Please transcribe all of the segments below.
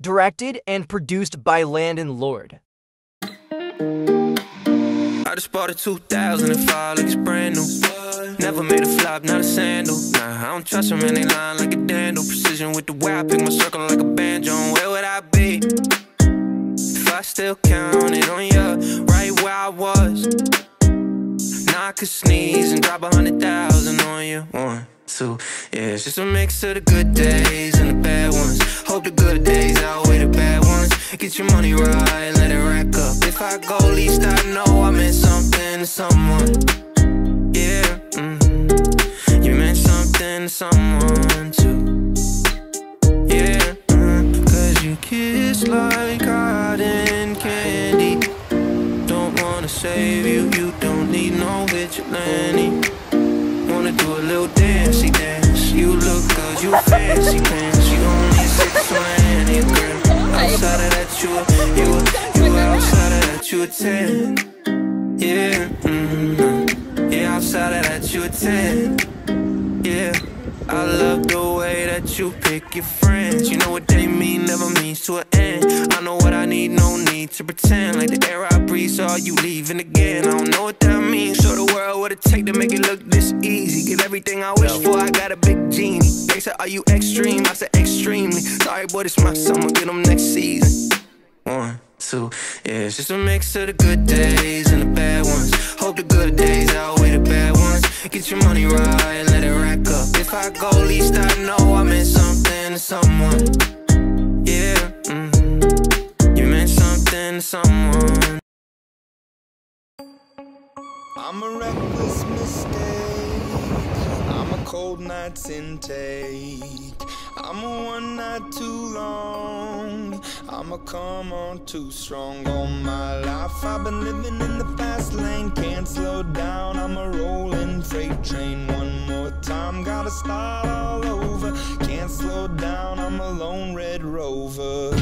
directed and produced by Landon Lord. I just bought a 2005, like it's brand new. Never made a flop, not a sandal. Nah, I don't trust them and they line like a dandle. Precision with the way I pick my circle like a banjo. Where would I be if I still counted on you right where I was? Now I could sneeze and drop 100,000 on you. 1, 2, yeah, it's just a mix of the good days and the bad ones. Hope the good days outweigh the bad ones. Get your money right, let it rack up. If I go, at least I know I meant something to someone. Yeah, you meant something to someone too. Yeah, cause you kiss like cotton candy. Don't wanna save you, you don't need no vigilante. Wanna do a little dancey dance. You look good, you fancy pants. You only 620, girl. Outside of that, you outside of that, you a 10. Yeah, yeah, outside of that, you a 10. Yeah, I love the way that you pick your friends. You know what they mean, never means to an end. I know what I need, no need to pretend. Like the air I breathe, so are you leaving again? I don't know what that means. Show the world what it take to make it look this easy. Get everything I wish for, I got a big genie. They said, are you extreme? I said, extremely. Sorry, boy, this my summer, get them next season. 1, 2, yeah, it's just a mix of the good days and the bad ones. Hope the good days outweigh the bad ones. Get your money right, let it rack up. If I go, at least I know I meant something to someone. Yeah, you meant something to someone. I'm a reckless mistake. I'm a cold night's intake. I'm a one night too long. I'm a come on too strong. All my life I've been living in the fast lane. Can't slow down, I'm a rolling freight train. One more time, gotta start all over. Can't slow down, I'm a lone red rover.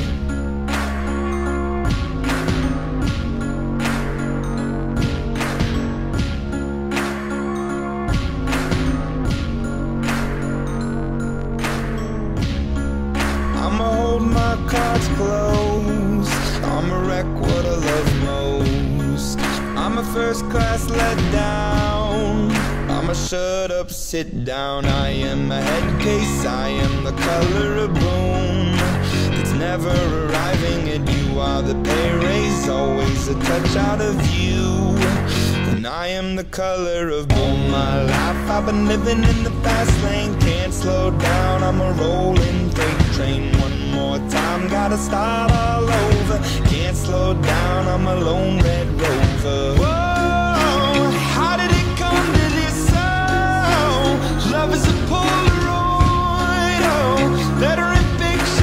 I'ma hold my cards close. I'ma wreck what I love most. I'm a first class let down. I'ma shut up, sit down. I am a head case, I am the color of boom. It's never arriving and you are the pay raise. Always a touch out of you. And I am the color of boom. My life I've been living in the fast lane. Can't slow down, I'm a rolling freight train. One more time, gotta start all over. Can't slow down, I'm a lone red rover. Whoa, how did it come to this? Oh, love is a Polaroid. Oh, better in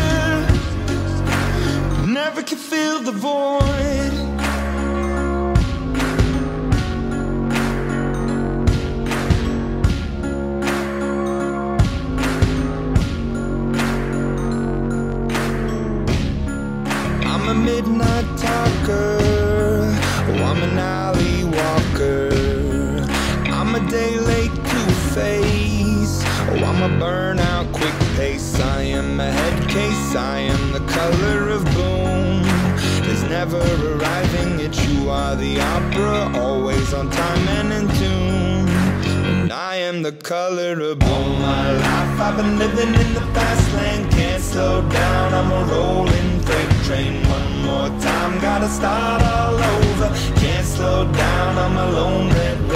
picture, never can fill the void. I'm a midnight talker, oh, I'm an alley walker. I'm a day late two-face, oh, I'm a burnout quick pace. I am a head case, I am the color of boom. There's never arriving, yet you are the opera. Always on time and in tune. And I am the color of boom. My life I've been living in the fast lane. Can't slow down, I'm a rolling freight train. One more time, gotta start all over. Can't slow down, I'm a lone red